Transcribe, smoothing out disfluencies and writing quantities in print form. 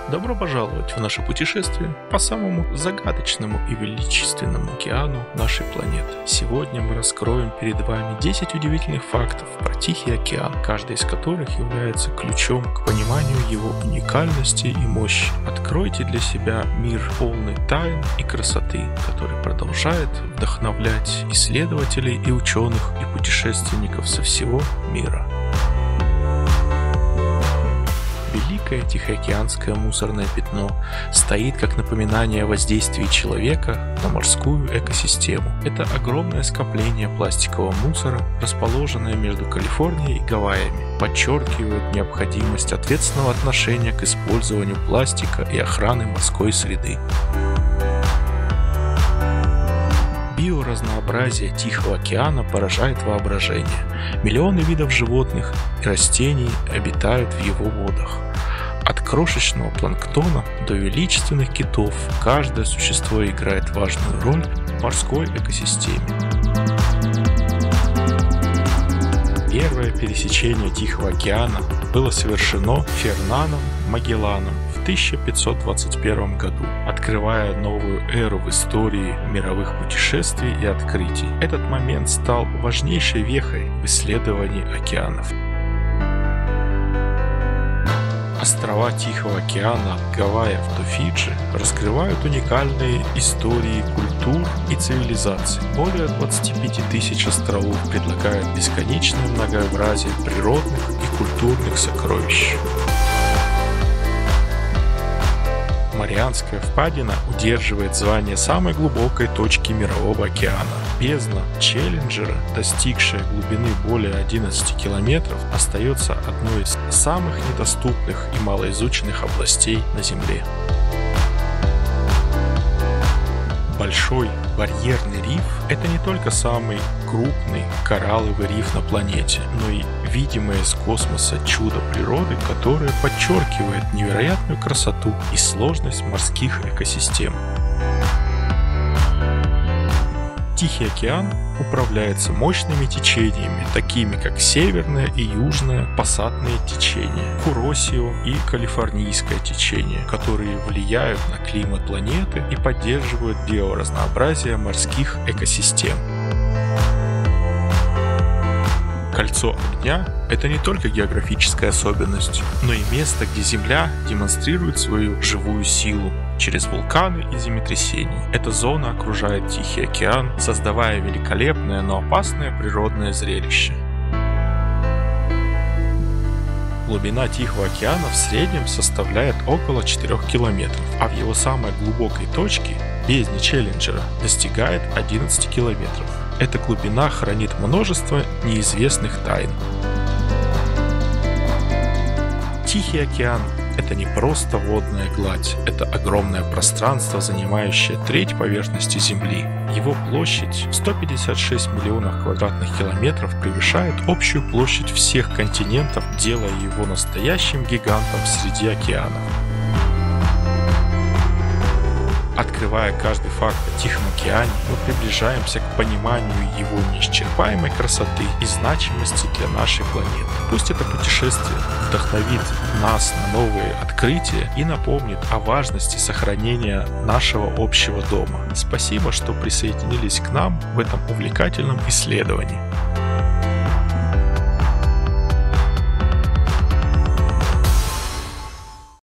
Добро пожаловать в наше путешествие по самому загадочному и величественному океану нашей планеты. Сегодня мы раскроем перед вами 10 удивительных фактов про Тихий океан, каждый из которых является ключом к пониманию его уникальности и мощи. Откройте для себя мир полный тайн и красоты, который продолжает вдохновлять исследователей и ученых и путешественников со всего мира. Великое Тихоокеанское мусорное пятно стоит как напоминание о воздействии человека на морскую экосистему. Это огромное скопление пластикового мусора, расположенное между Калифорнией и Гавайями, подчеркивает необходимость ответственного отношения к использованию пластика и охраны морской среды. Биоразнообразие Тихого океана поражает воображение. Миллионы видов животных и растений обитают в его водах. От крошечного планктона до величественных китов каждое существо играет важную роль в морской экосистеме. Первое пересечение Тихого океана было совершено Фернаном Магелланом в 1521 году, открывая новую эру в истории мировых путешествий и открытий. Этот момент стал важнейшей вехой в исследовании океанов. Острова Тихого океана от Гавайев до Фиджи раскрывают уникальные истории культур и цивилизаций. Более 25 тысяч островов предлагают бесконечное многообразие природных и культурных сокровищ. Марианская впадина удерживает звание самой глубокой точки Мирового океана. Бездна Челленджера, достигшая глубины более 11 километров, остается одной из самых недоступных и малоизученных областей на Земле. Большой барьерный риф – это не только самый крупный коралловый риф на планете, но и видимое из космоса чудо природы, которое подчеркивает невероятную красоту и сложность морских экосистем. Тихий океан управляется мощными течениями, такими как северное и южное пассатные течения, Куросио и калифорнийское течение, которые влияют на климат планеты и поддерживают биоразнообразие морских экосистем. Кольцо огня – это не только географическая особенность, но и место, где Земля демонстрирует свою живую силу через вулканы и землетрясения. Эта зона окружает Тихий океан, создавая великолепное, но опасное природное зрелище. Глубина Тихого океана в среднем составляет около 4 километров, а в его самой глубокой точке, бездне Челленджера, достигает 11 километров. Эта глубина хранит множество неизвестных тайн. Тихий океан – это не просто водная гладь, это огромное пространство, занимающее треть поверхности Земли. Его площадь 156 миллионов квадратных километров превышает общую площадь всех континентов, делая его настоящим гигантом среди океанов. Открывая каждый факт о Тихом океане, мы приближаемся к пониманию его неисчерпаемой красоты и значимости для нашей планеты. Пусть это путешествие вдохновит нас на новые открытия и напомнит о важности сохранения нашего общего дома. Спасибо, что присоединились к нам в этом увлекательном исследовании.